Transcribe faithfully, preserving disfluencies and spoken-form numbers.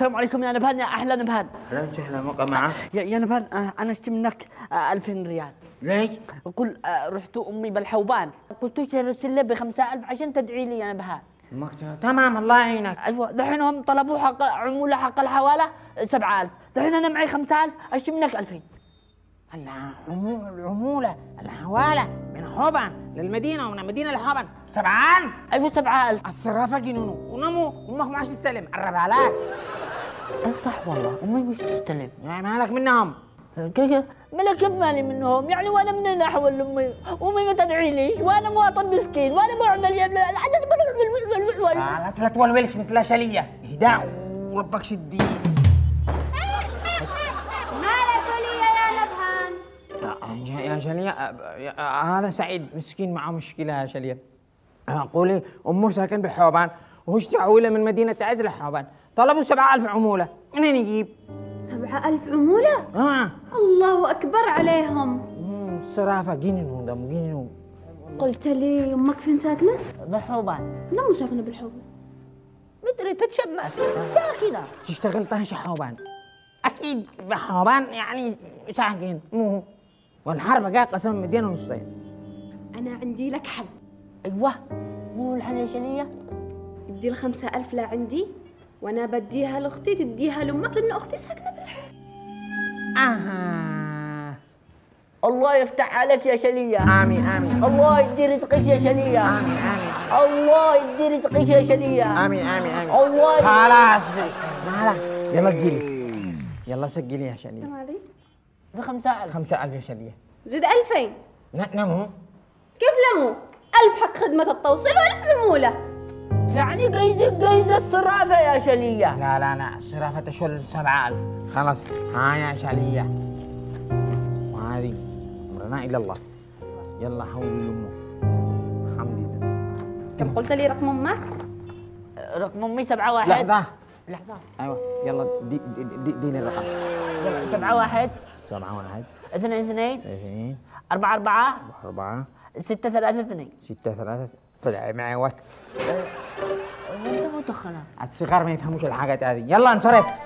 السلام عليكم يا نبهان، يا اهلا نبهان. اهلا وسهلا مقا معه. يا, يا نبهان آه انا اشتري منك آه ألفين ريال. ليش؟ اقول آه رحت امي بالحوبان قلت له ارسل لي ب خمسة آلاف عشان تدعي لي يا نبهان. تمام الله يعينك. ايوه دحين هم طلبوا حق عموله حق الحواله سبعة آلاف، دحين انا معي خمسة آلاف اشتري منك ألفين. العمولة الحوالة من حوبان للمدينة ومن المدينة لحوبان سبعة آلاف. ايوه سبعة آلاف. الصرافة جنونو ونمو امك معاش تستلم قربها لك. صح والله امي مش تستلم. يعني مالك منهم؟ كيف مالك كيف مالي منهم؟ يعني وانا من احول لامي، امي ما تدعي ليش وانا مواطن مسكين وانا بعمل يا لا لا تولولش مثل شلية اهداء وربك شدي. يا شلية هذا سعيد مسكين معه مشكلة يا شلية. قولي أمه ساكن بحوبان وهوش تعويله من مدينة عز لحوبان، طلبوا سبعة ألف عمولة، منين يجيب؟ سبعة ألف عمولة؟ آه الله أكبر عليهم. امم الصرافة جننوا دم جننوا. قلت لي أمك فين ساكنة؟ بحوبان. لا مو ساكنة بالحوبان. مدري تتشمس ساكنة. تشتغل طاهشة حوبان. أكيد بحوبان يعني ساكن مو والحرب جاء قسم مدينة ونصين. أنا عندي لك حل. أيوه مو الحل يا شلية؟ ادي الخمسة ألف لعندي وأنا بديها لأختي تديها لأمك لأن أختي ساكنة بالحي. أها الله يفتح عليك يا شلية. آمين آمين. الله يدي رزقك يا شلية. آمين آمين. الله يدي رزقك يا شلية. آمين آمين آمين. الله خلاص مالك يلا سجلي يلا سجلي يا شلية. كم هذه؟ ذا خمسة ألف. خمسة ألف يا شلية. زد ألفين. نمو كيف لمو؟ ألف حق خدمة التوصيل وألف عمولة. يعني قيد قيد الصرافة يا شلية. لا لا لا الصرافة تشول سبعة ألف. خلاص ها يا شلية وهذه أمرنا إلى الله. يلا حول أمه الحمد لله. كم قلت لي رقم أمك؟ رقم أمي سبعة واحد. لحظة لحظة. أيوة يلا دي دي دي ديني الرقم. يلا سبعة واحد. سبعة واحد. اثنين اثنين. اثنين. أربعة أربعة. أربعة. ستة ثلاثة اثنين. ستة ثلاثة. طلع معي واتس. وأنت متخنة. الصغار ما يفهموش الحاجات هذه. يلا انصرف.